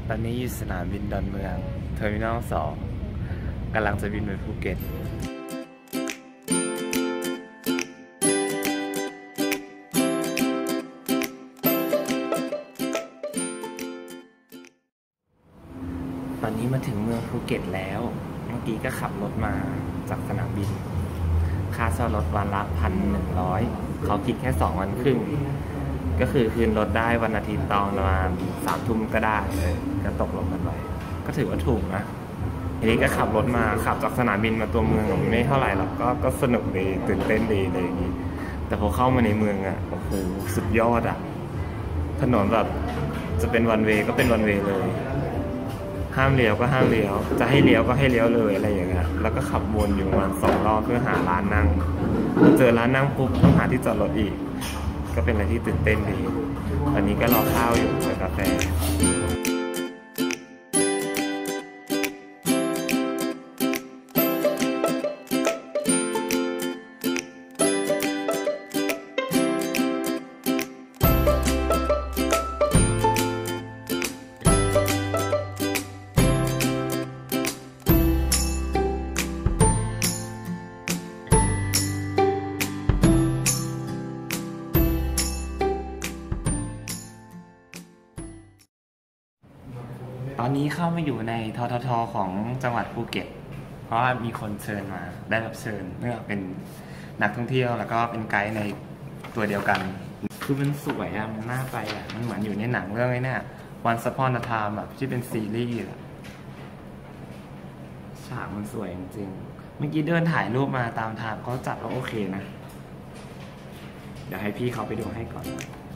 ตอนนี้อยู่สนามบินดอนเมืองเทอร์มินอล2กำลังจะบินไปภูเก็ตตอนนี้มาถึงเมืองภูเก็ตแล้วเมื่อกี้ก็ขับรถมาจากสนามบินค่าเช่ารถวันละ1,100เขาคิดแค่2 วันครึ่งก็คือคืนรถได้วันอาทิตย์ตอนประมาณ3 ทุ่มก็ได้เลยก็ตกลงกันไว้ก็ถือว่าถูกนะทีนี้ก็ขับรถมาขับจากสนามบินมาตัวเมืองไม่เท่าไหร่หรอกก็สนุกดีตื่นเต้นดีเลยอย่างนี้แต่พอเข้ามาในเมืองอ่ะโอ้โหสุดยอดอ่ะถนนแบบจะเป็นวันเวย์ก็เป็นวันเวย์เลยห้ามเลี้ยวก็ห้ามเลี้ยวจะให้เลี้ยวก็ให้เลี้ยวเลยอะไรอย่างเงี้ยแล้วก็ขับวนอยู่ประมาณ2 รอบเพื่อหาร้านนั่งเจอร้านนั่งปุ๊บต้องหาที่จอดรถอีกก็เป็นอะไรที่ตื่นเต้นดีวันนี้ก็รอข้าวอยู่กับกาแฟตอนนี้เข้ามาอยู่ในททท.ของจังหวัดภูเก็ตเพราะว่ามีคนเชิญมาได้รับเชิญเนื่องเป็นนักท่องเที่ยวแล้วก็เป็นไกด์ในตัวเดียวกันคือมันสวยอะมันน่าไปอะมันเหมือนอยู่ในหนังเรื่องไอ้นี่Once Upon a Timeแบบที่เป็นซีรีส์อะฉากมันสวยจริงๆเมื่อกี้เดินถ่ายรูปมาตามทางเขาจัดว่าโอเคนะเดี๋ยวให้พี่เขาไปดูให้ก่อน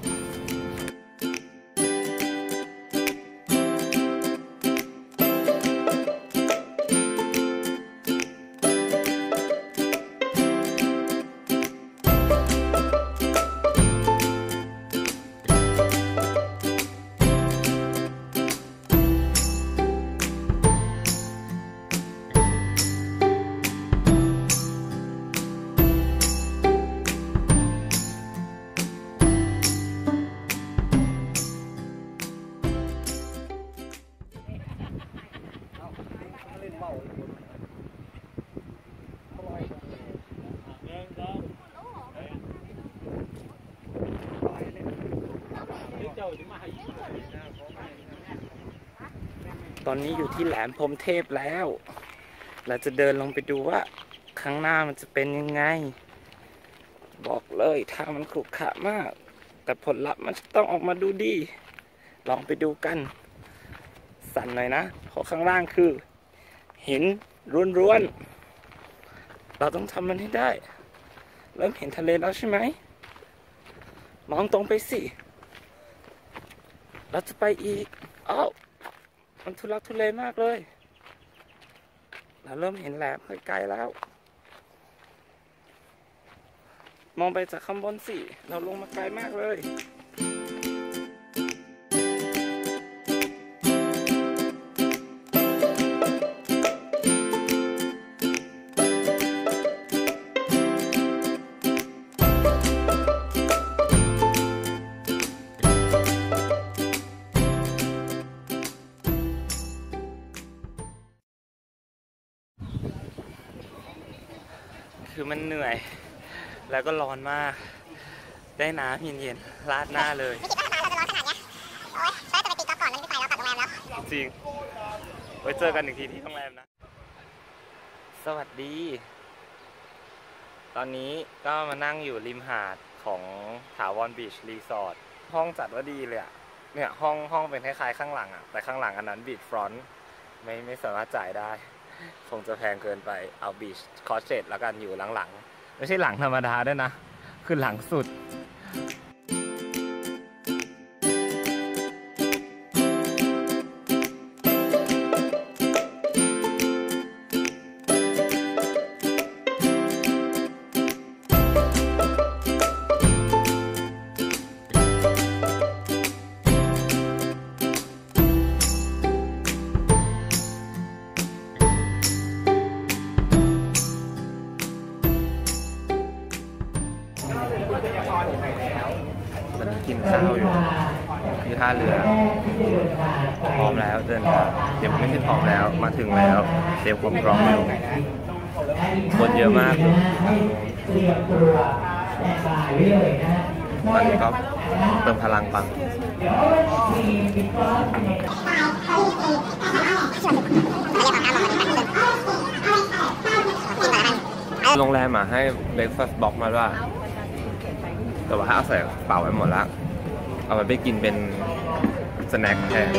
ตอนนี้อยู่ที่แหลมพรหมเทพแล้วเราจะเดินลงไปดูว่าข้างหน้ามันจะเป็นยังไงบอกเลยทางมันขรุขระมากแต่ผลลัพธ์มันต้องออกมาดูดีลองไปดูกันสั่นหน่อยนะเพราะข้างล่างคือหินร้วนๆเราต้องทำมันให้ได้เริ่มเห็นทะเลแล้วใช่ไหมมองตรงไปสิเราจะไปอีกอ้าวมันทุลักทุเลมากเลยเราเริ่มเห็นแหลมไกลๆแล้วมองไปจากข้างบนสิเราลงมาไกลมากเลยคือมันเหนื่อยแล้วก็ร้อนมากได้น้ำเย็นๆราดหน้าเลยไม่คิดว่าเราจะร้อนขนาดนี้โอ๊ยจะไปตีกอล์ฟก่อนแล้วไปแล้วกลับโรงแรมแล้วจริงไว้เจอกันอีกทีที่โรงแรมนะสวัสดีตอนนี้ก็มานั่งอยู่ริมหาดของถาวรบีชรีสอร์ทห้องจัดว่าดีเลยอะเนี่ยห้องเป็นคล้ายๆข้างหลังอะแต่ข้างหลังอันนั้นบีชฟรอนต์ไม่สามารถจ่ายได้คงจะแพงเกินไปเอาบีชคอสเซตแล้วกันอยู่หลังๆไม่ใช่หลังธรรมดาด้วยนะคือหลังสุด ตอนนี้กินข้าวอยู่ที่ท่าเรือพร้อมแล้วเดินทางเดี๋ยวไม่ใช่พร้อมแล้วมาถึงแล้วเตรียมความพร้อมอยู่คนเยอะมากตอนนี้ก็เติมพลังปังโรงแรมมาให้เบรคฟาสต์บ็อกมาด้วยแต่ว่าถ้าเอาใส่เป่าไว้หมดแล้วเอาไปกินเป็นสแน็คแทน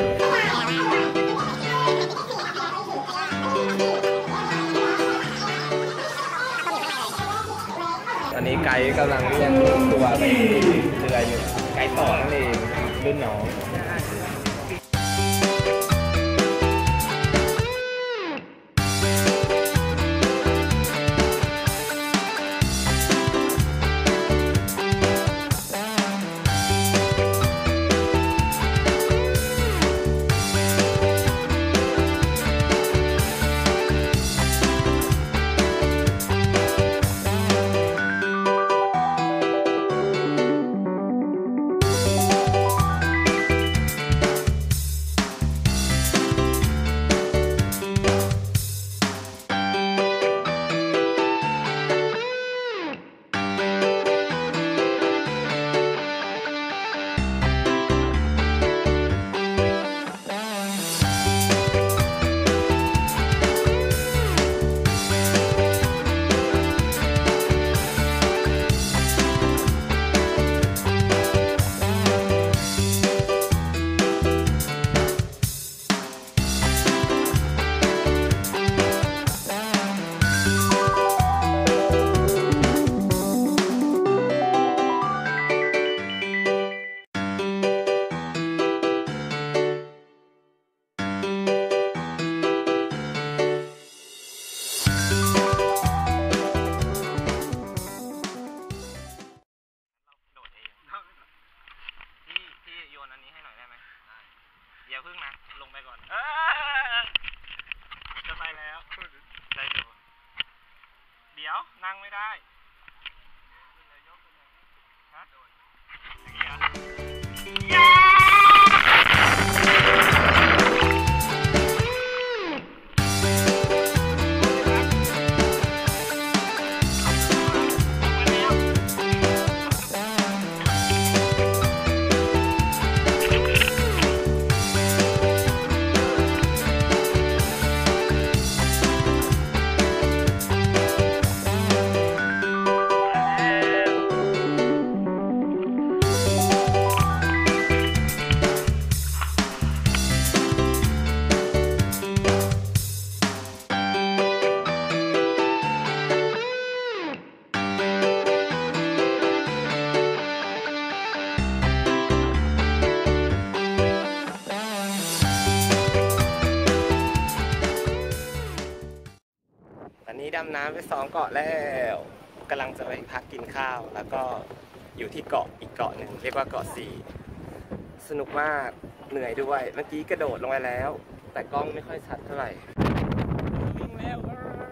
อันนี้ไกด์กำลังเรียกตัวไปเรืออยู่ไกด์ต่อนั่นเองรุ่นน้องอันนี้ให้หน่อยได้ไหมอย่าพึ่งนะลงไปก่อนจะไปแล้วได้ดูเดี๋ยวนั่งไม่ได้ฮะดำน้ำไป2 เกาะแล้วกำลังจะไปพักกินข้าวแล้วก็อยู่ที่เกาะอีกเกาะหนึ่งเรียกว่าเกาะ4สนุกมากเหนื่อยด้วยเมื่อกี้กระโดดลงไปแล้วแต่กล้องไม่ค่อยชัดเท่าไหร่วิ่งแล้ว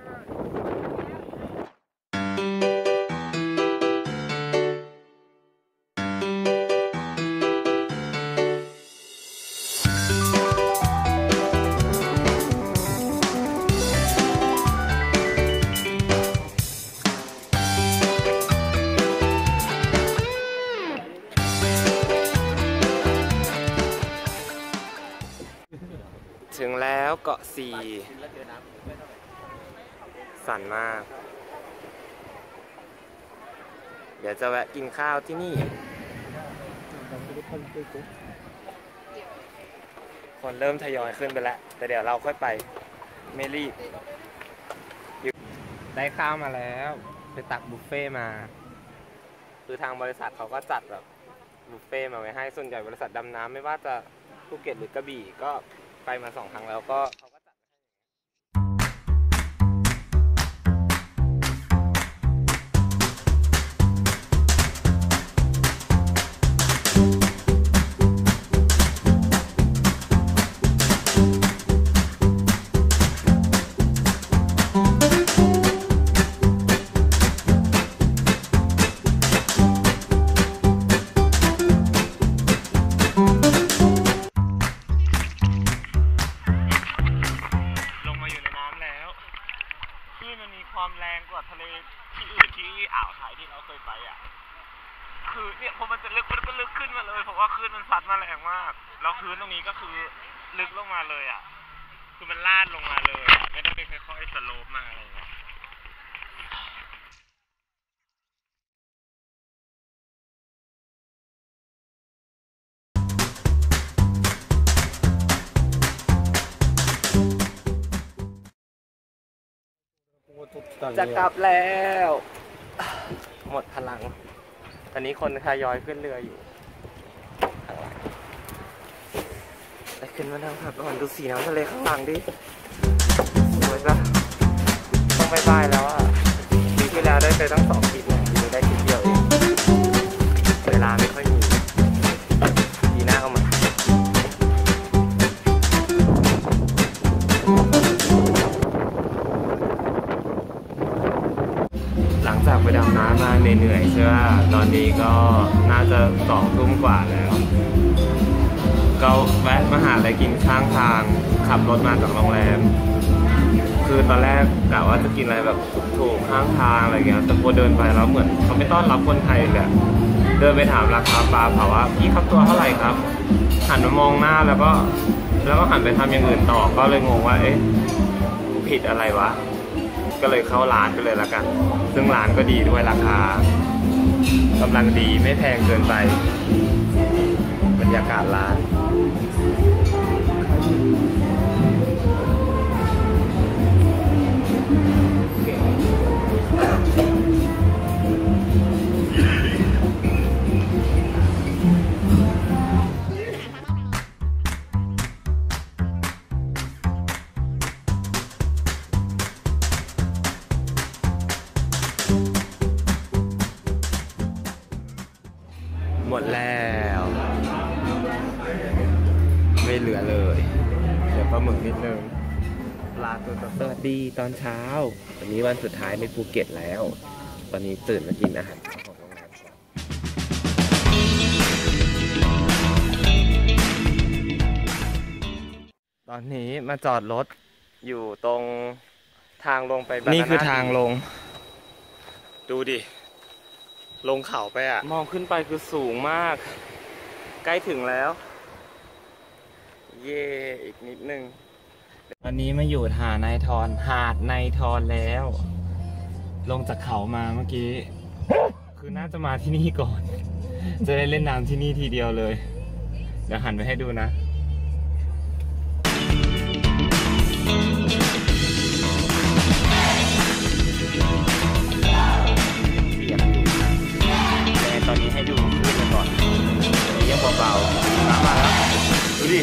ถึงแล้วเกาะ4สั่นมากเดี๋ยวจะแวะกินข้าวที่นี่คนเริ่มทยอยขึ้นไปแล้วแต่เดี๋ยวเราค่อยไปไม่รีบได้ข้าวมาแล้วไปตักบุฟเฟ่มาคือทางบริษัทเขาก็จัดแบบบุฟเฟ่มาไว้ให้ส่วนใหญ่บริษัทดำน้ำไม่ว่าจะภูเก็ตหรือกระบี่ก็ไปมา2 ครั้งแล้วก็เขาก็จัดขายที่เราเคยไปอ่ะคือเนี่ยพอมันจะลึกมันก็ลึกขึ้นมาเลยเพราะว่าคลื่นมันซัดมาแรงมากแล้วพื้นตรงนี้ก็คือลึกลงมาเลยอ่ะคือมันลาดลงมาเลยไม่ได้ไปค่อยๆสโลปมาอะไรเงี้ยจะกลับแล้วหมดพลังตอนนี้คนทยอยขึ้นเรืออยู่ไปขึ้นมานั่งพักก่อนดูสีน้ำทะเลข้างหลังดิสวยปะต้องบายบายแล้วอ่ะปีที่แล้วได้ไปตั้ง2 ทริปเนี่ยปีได้ทริปเดียวเองเวลาไม่ค่อยมีปีหน้าเอามาหลังจากไปดำน้ำมาเหนื่อยๆใช่ไหมตอนนี้ก็น่าจะ2 ทุ่มกว่าแล้วก็แวะมาหาอะไรกินข้างทางขับรถมาจากโรงแรมคือตอนแรกกะว่าจะกินอะไรแบบถูกข้างทางอะไรเงี้ยแต่พอเดินไปแล้วเหมือนเขาไม่ต้อนรับคนไทยเลยเดินไปถามราคาปลาเผาว่าพี่ครับตัวเท่าไหร่ครับหันมามองหน้าแล้วก็หันไปทำอย่างอื่นต่อก็เลยงงว่าเอ๊ะผิดอะไรวะก็เลยเข้าร้านไปเลยละกันซึ่งร้านก็ดีด้วยราคากำลังดีไม่แพงเกินไปบรรยากาศร้านหมดแล้วไม่เหลือเลยเดี๋ยวปลาหมึกนิดนึงปลาตัวสวัสดีตอนเช้าวันนี้วันสุดท้ายในภูเก็ตแล้วตอนนี้ตื่นมากินอาหารเช้าของโรงแรมตอนนี้มาจอดรถอยู่ตรงทางลงไปนี่คือทางลงดูดิลงเขาไปอ่ะมองขึ้นไปคือสูงมากใกล้ถึงแล้วเย่อีกนิดนึงตอนนี้มาอยู่หาดนายทรแล้วลงจากเขามาเมื่อกี้คือน่าจะมาที่นี่ก่อนจะได้เล่นน้ำที่นี่ทีเดียวเลยเดี๋ยวหันไปให้ดูนะตอนนี้ให้ดูขึ้นกันก่อนอันนี้ยังเบาๆน้ำมาแล้วดูดิ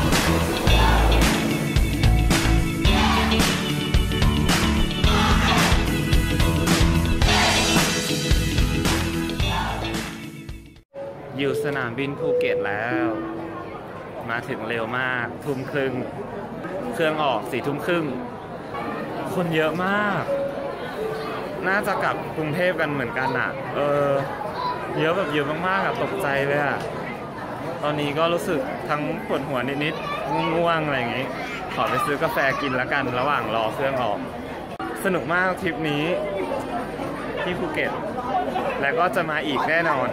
อยู่สนามบินภูเก็ตแล้วมาถึงเร็วมากทุ่มครึ่งเครื่องออก4 ทุ่มครึ่งคนเยอะมากน่าจะกลับกรุงเทพกันเหมือนกันอ่ะเยอะแบบเยอะมากๆอะตกใจเลยอะตอนนี้ก็รู้สึกทั้งปวดหัวนิดๆง่วงๆอะไรอย่างงี้ขอไปซื้อกาแฟกินแล้วกันระหว่างรอเครื่องออกสนุกมากทริปนี้ที่ภูเก็ตและก็จะมาอีกแน่นอน